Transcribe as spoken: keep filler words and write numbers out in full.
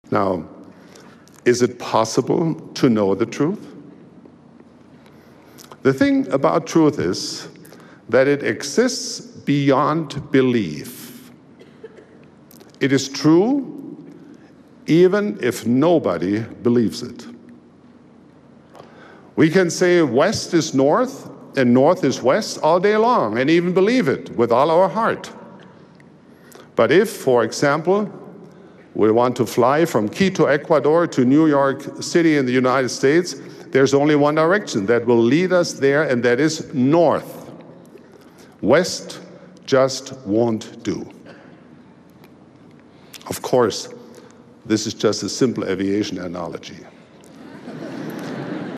Now, is it possible to know the truth? The thing about truth is that it exists beyond belief. It is true even if nobody believes it. We can say west is north and north is west all day long and even believe it with all our heart. But if, for example, we want to fly from Quito, Ecuador to New York City in the United States, there's only one direction that will lead us there, and that is north. West just won't do. Of course, this is just a simple aviation analogy.